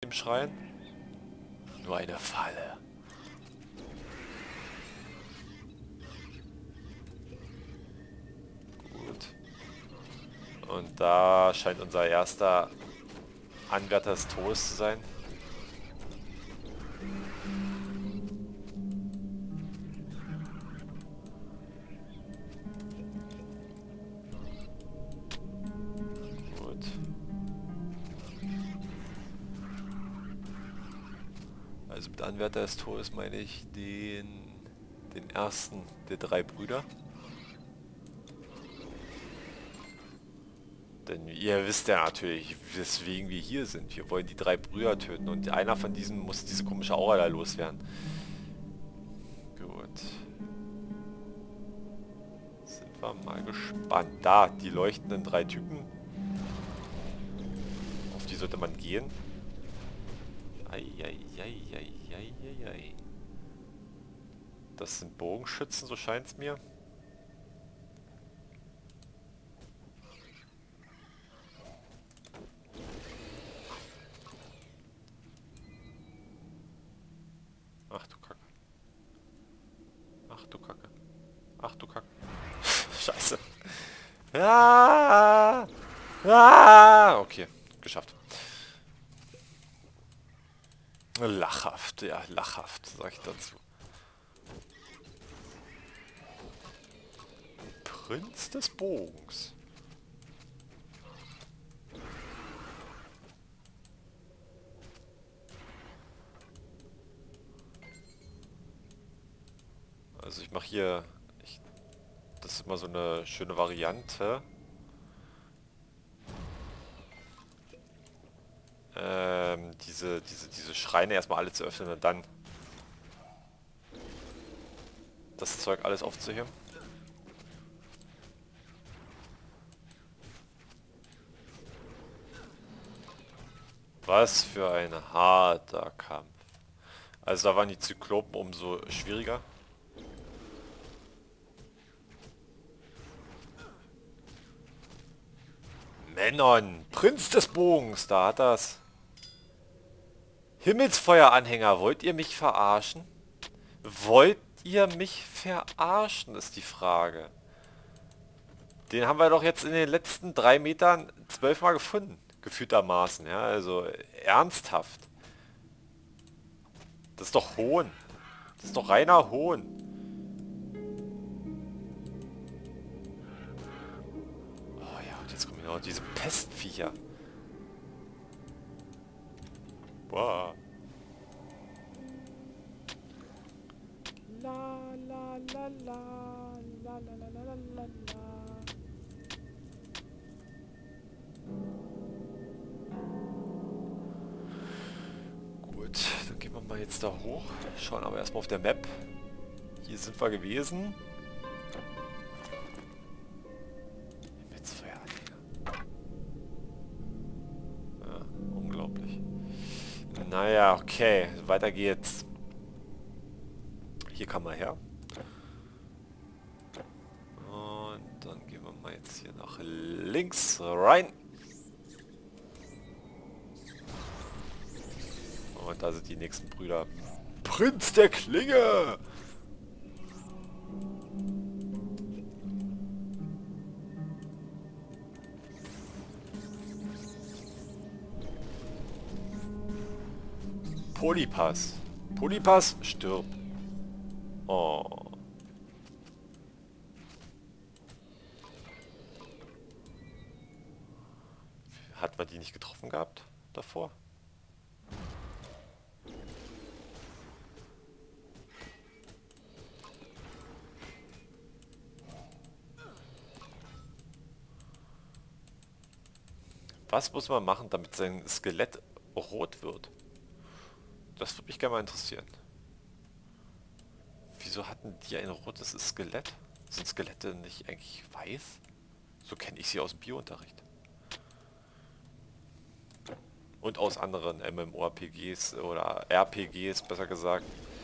im Schrein? Nur eine Falle. Gut. Und da scheint unser erster Anwärter des Todes zu sein. Gut. Also mit Anwärter des Todes meine ich den ersten der drei Brüder. Denn ihr wisst ja natürlich, weswegen wir hier sind. Wir wollen die drei Brüder töten und einer von diesen muss diese komische Aura da loswerden. Gut. Sind wir mal gespannt. Da, die leuchtenden drei Typen. Auf die sollte man gehen. Eieieiei. Das sind Bogenschützen, so scheint es mir. Ach du Kacke. Ach du Kacke. Ach du Kacke. Scheiße. Ah! Ah! Okay, geschafft. Lachhaft, ja, lachhaft, sag ich dazu. Prinz des Bogens. Also ich mache hier... das ist immer so eine schöne Variante. Diese Schreine erstmal alle zu öffnen und dann das Zeug alles aufzuheben. Was für ein harter Kampf. Also da waren die Zyklopen umso schwieriger. Menon, Prinz des Bogens, da hat das. Himmelsfeueranhänger, wollt ihr mich verarschen? Wollt ihr mich verarschen, ist die Frage. Den haben wir doch jetzt in den letzten 3 Metern 12 Mal gefunden. Gefühltermaßen, ja, also ernsthaft. Das ist doch Hohn. Das ist doch reiner Hohn. Oh ja, und jetzt kommen noch diese Pestviecher. Boah. La la la la la la la la la la. Gut, dann gehen wir mal jetzt da hoch. Schauen aber erstmal auf der Map. Hier sind wir gewesen. Ja, unglaublich. Naja, okay. Weiter geht's. Hier kann man her. Und dann gehen wir mal jetzt hier nach links rein. Und da sind die nächsten Brüder. Prinz der Klinge! Polypass. Polypass, stirb. Oh. Hat man die nicht getroffen gehabt davor? Was muss man machen, damit sein Skelett rot wird? Das würde mich gerne mal interessieren. Wieso hatten die ein rotes Skelett? Sind Skelette nicht eigentlich weiß? So kenne ich sie aus dem Biounterricht. Und aus anderen MMORPGs oder RPGs, besser gesagt.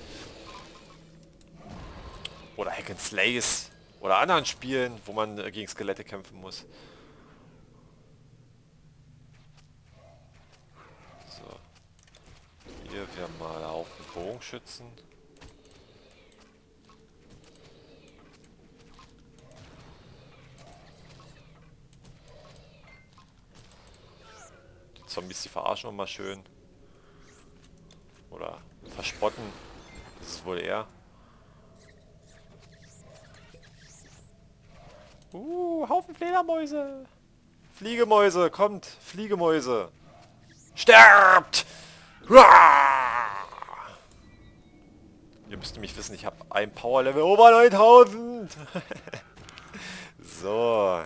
Oder Hack and Slays. Oder anderen Spielen, wo man gegen Skelette kämpfen muss. So. Hier mal auf den Bogenschützen. Die Zombies, die verarschen wir mal schön. Oder verspotten. Das ist wohl eher. Haufen Fledermäuse. Fliegemäuse, kommt. Fliegemäuse. Sterbt! Ruah! Ihr müsst nämlich wissen, ich habe ein Power-Level über 9000. So.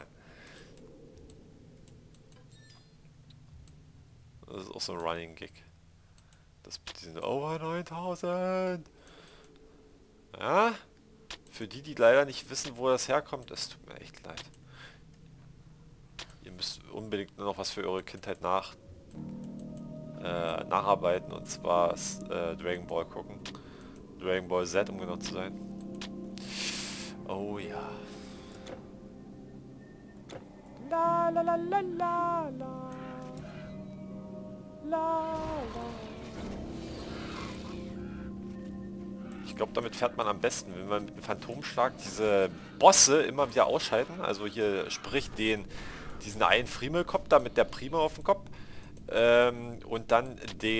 Das ist auch so ein Running Gig. Die sind over 9000. Ja? Für die, die leider nicht wissen, wo das herkommt, es tut mir echt leid. Ihr müsst unbedingt nur noch was für eure Kindheit nacharbeiten, und zwar Dragon Ball gucken. Dragon Ball Z, um genau zu sein. Oh ja. La la la la la la. La la. Ich glaube, damit fährt man am besten, wenn man mit dem Phantomschlag diese Bosse immer wieder ausschalten. Also hier sprich diesen einen Friemelkopf da mit der Prima auf dem Kopf. Und dann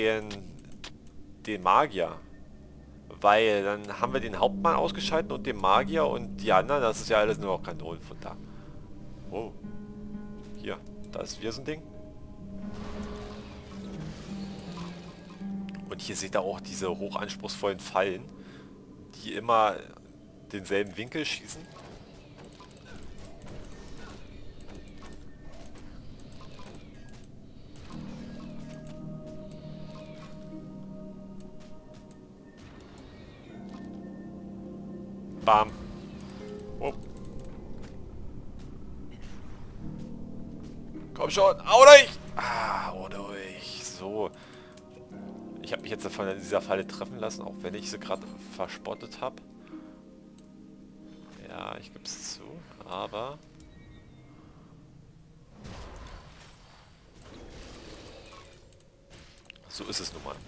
den Magier. Weil dann haben wir den Hauptmann ausgeschaltet und den Magier, und die anderen, das ist ja alles nur noch Kanonenfutter. Oh. Hier, da ist wieder so ein Ding. Und hier seht ihr auch diese hochanspruchsvollen Fallen, die immer denselben Winkel schießen. Bam. Oh. Komm schon, hau durch! Ah, hau durch. So. Ich habe mich jetzt von dieser Falle treffen lassen, auch wenn ich sie gerade verspottet habe. Ja, ich gebe es zu, aber... So ist es nun mal.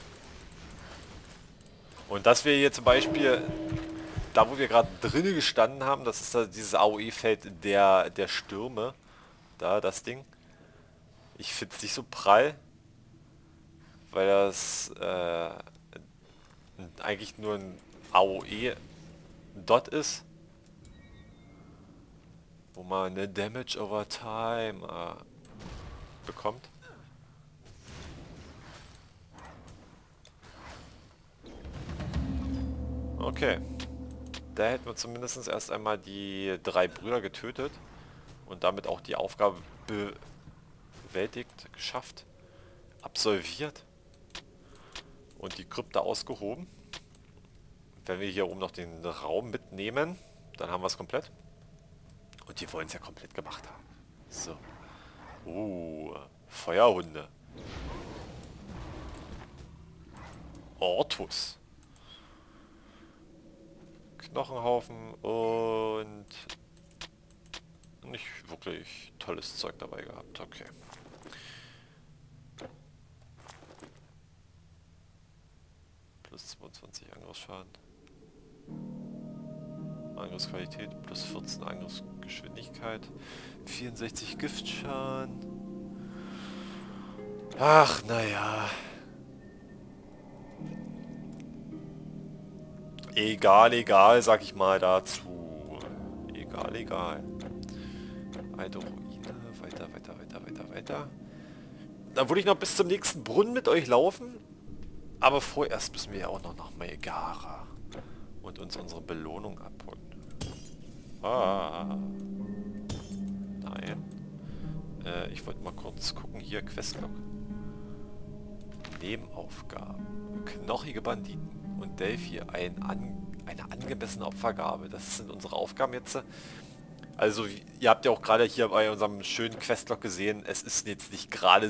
Und dass wir hier zum Beispiel, da wo wir gerade drinnen gestanden haben, das ist da dieses AOE-Feld der Stürme. Da, das Ding. Ich finde es nicht so prall, weil das eigentlich nur ein AOE-Dot ist, wo man eine Damage over Time bekommt. Okay. Da hätten wir zumindest erst einmal die 3 Brüder getötet und damit auch die Aufgabe bewältigt, geschafft, absolviert und die Krypta ausgehoben. Wenn wir hier oben noch den Raum mitnehmen, dann haben wir es komplett. Und die wollen es ja komplett gemacht haben. So. Feuerhunde. Ortus. Knochenhaufen und nicht wirklich tolles Zeug dabei gehabt. Okay. Plus 22 Angriffsschaden. Angriffsqualität plus 14 Angriffsgeschwindigkeit. 64 Giftschaden. Ach, naja. Egal, egal, sag ich mal dazu. Egal, egal. Alte Ruine, weiter, weiter, weiter, weiter, weiter. Dann würde ich noch bis zum nächsten Brunnen mit euch laufen. Aber vorerst müssen wir ja auch noch nach Megara und uns unsere Belohnung abholen. Nein. Ich wollte mal kurz gucken. Hier, Questlog. Nebenaufgaben. Knochige Banditen und Delphi. Eine angemessene Opfergabe. Das sind unsere Aufgaben jetzt. Also, ihr habt ja auch gerade hier bei unserem schönen Questlog gesehen, es ist jetzt nicht gerade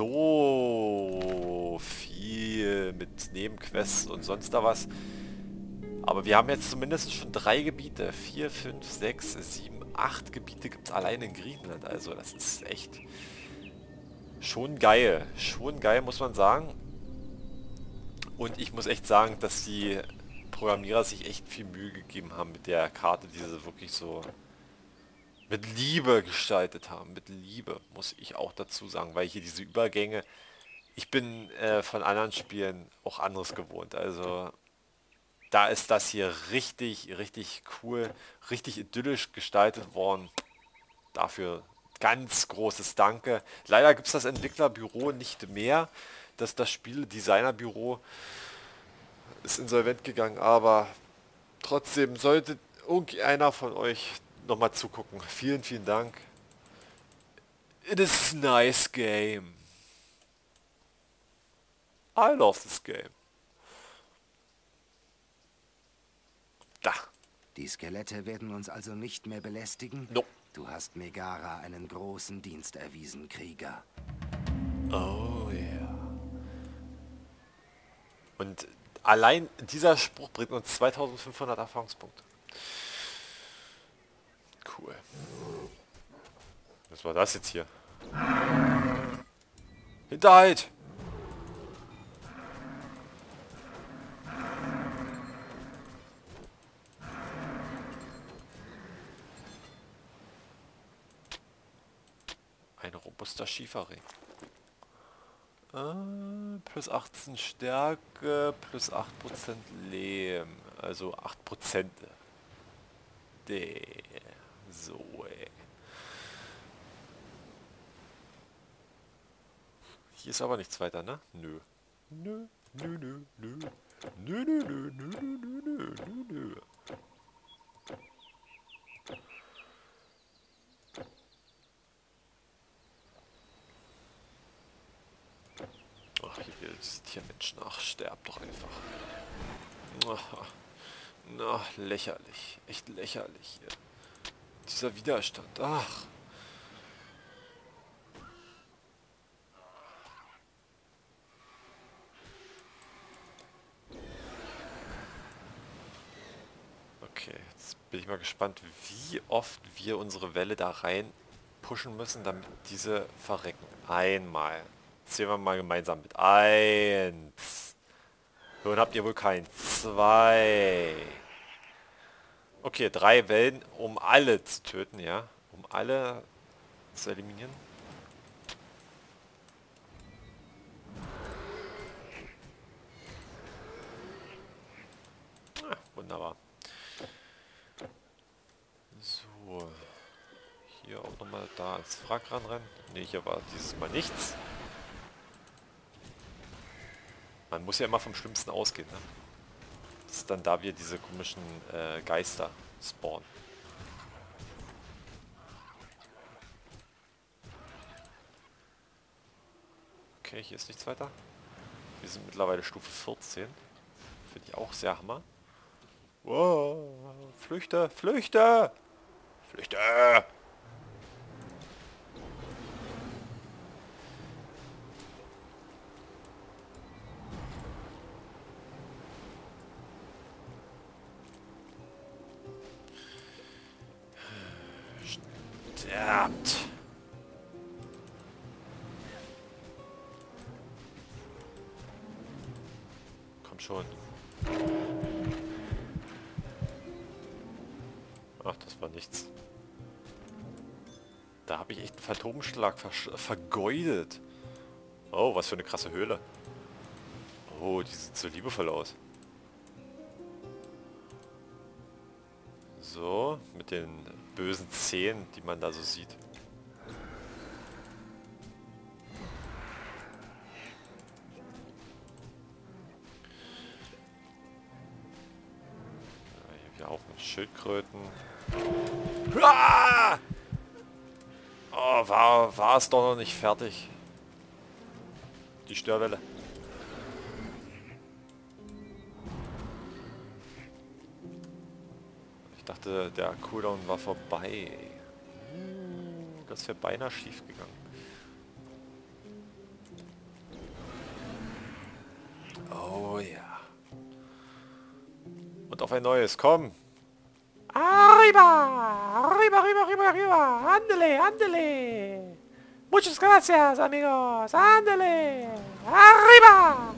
so viel mit Nebenquests und sonst da was. Aber wir haben jetzt zumindest schon 3 Gebiete. 4, 5, 6, 7, 8 Gebiete gibt es allein in Griechenland. Also das ist echt schon geil. Schon geil, muss man sagen. Und ich muss echt sagen, dass die Programmierer sich echt viel Mühe gegeben haben mit der Karte, die sie wirklich so mit Liebe gestaltet haben. Mit Liebe, muss ich auch dazu sagen, weil hier diese Übergänge, ich bin von anderen Spielen auch anderes gewohnt. Also da ist das hier richtig, richtig cool, richtig idyllisch gestaltet worden. Dafür ganz großes Danke. Leider gibt es das Entwicklerbüro nicht mehr. Das Spieledesignerbüro ist insolvent gegangen, aber trotzdem sollte irgendeiner von euch nochmal zugucken. Vielen, vielen Dank. It is a nice game. I love this game. Da. Die Skelette werden uns also nicht mehr belästigen? No. Du hast Megara einen großen Dienst erwiesen, Krieger. Oh yeah. Und allein dieser Spruch bringt uns 2500 Erfahrungspunkte. Cool. Was war das jetzt hier? Hinterhalt! Ein robuster Schieferring. Plus 18 Stärke, plus 8% Lehm. Also 8%. So, ey. Hier ist aber nichts weiter, ne? Nö. Nö, nö, nö, nö. Nö, nö, nö, nö, nö, nö, nö, nö. Ach, hier sieht hier Menschen. Ach, sterb doch einfach. Ach, na, lächerlich. Echt lächerlich hier. Dieser Widerstand. Ach. Okay, jetzt bin ich mal gespannt, wie oft wir unsere Welle da rein pushen müssen, damit diese verrecken. Einmal. Zählen wir mal gemeinsam mit. 1. Nun habt ihr wohl kein. 2. Okay, 3 Wellen, um alle zu töten, ja. Um alle zu eliminieren. Ah, wunderbar. So. Hier auch nochmal da ans Wrack ranrennen. Ne, hier war dieses Mal nichts. Man muss ja immer vom Schlimmsten ausgehen, ne? Das ist dann da wir diese komischen Geister spawnen. Okay, hier ist nichts weiter. Wir sind mittlerweile Stufe 14. Finde ich auch sehr hammer. Wow, flüchte, flüchte! Flüchte! Sterbt! Komm schon. Ach, das war nichts. Da habe ich echt einen Phantomschlag vergeudet. Oh, was für eine krasse Höhle. Oh, die sieht so liebevoll aus. So, mit den bösen Zähnen, die man da so sieht. Ja, hier auch mit Schildkröten. Ah! Oh, war es doch noch nicht fertig. Die Störwelle. Ich dachte, der Cooldown war vorbei. Das wäre beinahe schief gegangen. Oh ja. Und auf ein neues, komm! Arriba! Arriba, arriba, arriba, arriba! Andele, andele! Muchas gracias, amigos! Andele! Arriba!